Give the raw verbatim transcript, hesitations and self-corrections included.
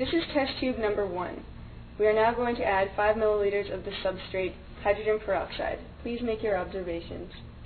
This is test tube number one. We are now going to add five milliliters of the substrate, hydrogen peroxide. Please make your observations.